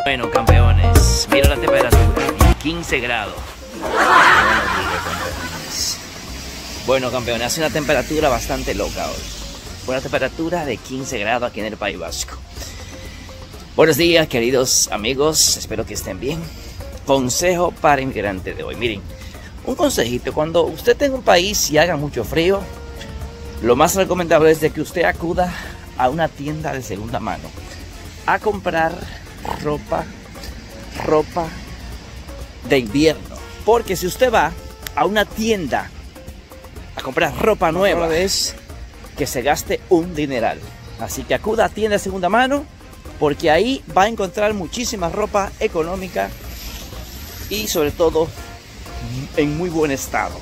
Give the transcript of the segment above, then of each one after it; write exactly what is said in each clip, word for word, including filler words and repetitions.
Bueno, campeones, mira la temperatura, quince grados. Bueno, campeones, hace una temperatura bastante loca hoy. Una temperatura de quince grados aquí en el País Vasco. Buenos días, queridos amigos, espero que estén bien. Consejo para inmigrantes de hoy. Miren, un consejito: cuando usted tenga un país y haga mucho frío, lo más recomendable es de que usted acuda a una tienda de segunda mano a comprar ropa, ropa de invierno. Porque si usted va a una tienda a comprar ropa nueva, es que se gaste un dineral. Así que acuda a tienda de segunda mano, porque ahí va a encontrar muchísima ropa económica y sobre todo en muy buen estado.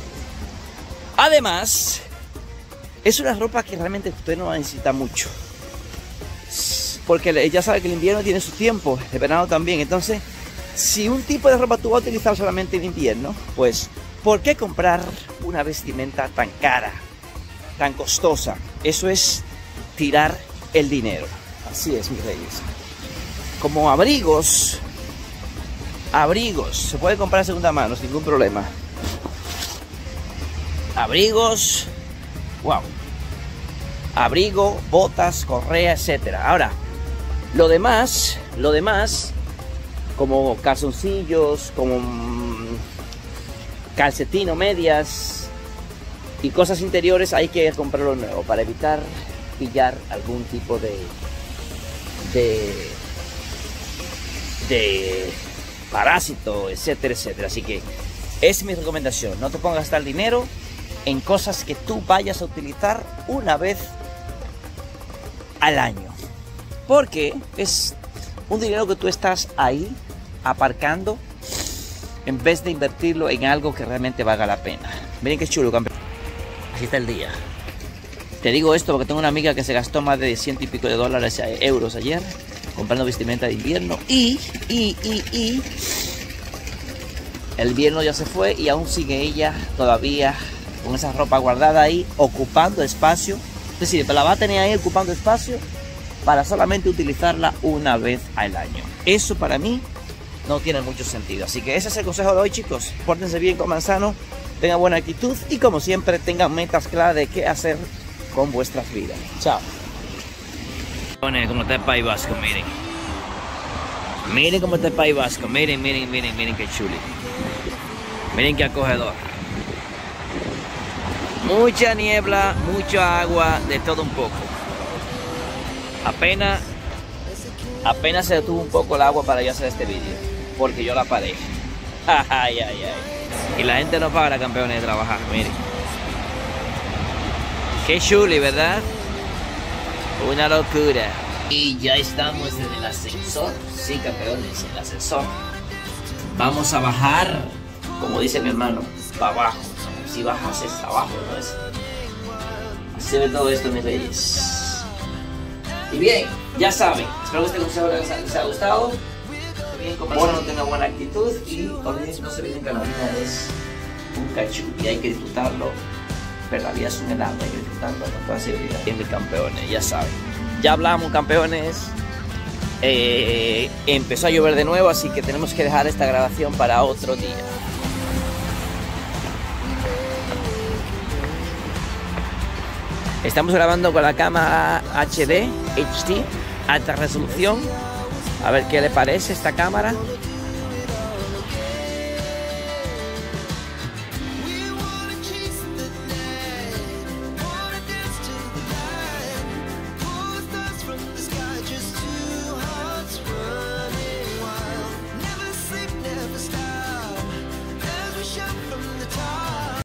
Además, es una ropa que realmente usted no necesita mucho, porque ya sabe que el invierno tiene su tiempo, el verano también. Entonces, si un tipo de ropa tú vas a utilizar solamente en invierno, pues ¿por qué comprar una vestimenta tan cara, tan costosa? Eso es tirar el dinero. Así es, mis reyes. Como abrigos, abrigos, se puede comprar a segunda mano sin ningún problema. Abrigos, wow. Abrigo, botas, correa, etcétera. Ahora, lo demás, lo demás, como calzoncillos, como calcetín o medias y cosas interiores, hay que comprarlo nuevo para evitar pillar algún tipo de de de parásito, etcétera, etcétera. Así que es mi recomendación: no te pongas a gastar dinero en cosas que tú vayas a utilizar una vez al año, porque es un dinero que tú estás ahí aparcando en vez de invertirlo en algo que realmente valga la pena. Miren qué chulo, campeón. Así está el día. Te digo esto porque tengo una amiga que se gastó más de ciento y pico de dólares, euros ayer, comprando vestimenta de invierno. Y, y, y, y, el invierno ya se fue y aún sigue ella todavía con esa ropa guardada ahí, ocupando espacio. Es decir, la va a tener ahí ocupando espacio para solamente utilizarla una vez al año. Eso para mí no tiene mucho sentido. Así que ese es el consejo de hoy, chicos. Pórtense bien con Manzano, tengan buena actitud y, como siempre, tengan metas claras de qué hacer con vuestras vidas. Chao. Como está el País Vasco, miren. Miren cómo está el País Vasco. Miren, miren, miren, miren qué chuli. Miren qué acogedor. Mucha niebla, mucha agua, de todo un poco. Apenas, apenas se detuvo un poco el agua para yo hacer este vídeo, porque yo la paré. Ay, ay, ay. Y la gente no para, campeones, de trabajar, miren. Qué chuli, ¿verdad? Una locura. Y ya estamos en el ascensor. Sí, campeones, en el ascensor. Vamos a bajar, como dice mi hermano, para abajo. Si bajas es abajo, ¿no es? Así se ve todo esto, mis reyes. Y bien, ya saben, espero que este consejo les, les haya gustado. Bien, como no tenga buena actitud y no se olviden que la vida es un cachú y hay que disfrutarlo. Pero la vida es un helado, hay que disfrutarlo con toda seguridad. Bien, mis campeones, ya saben. Ya hablamos, campeones. Eh, empezó a llover de nuevo, así que tenemos que dejar esta grabación para otro día. Estamos grabando con la cámara H D, H D, alta resolución. A ver qué le parece esta cámara.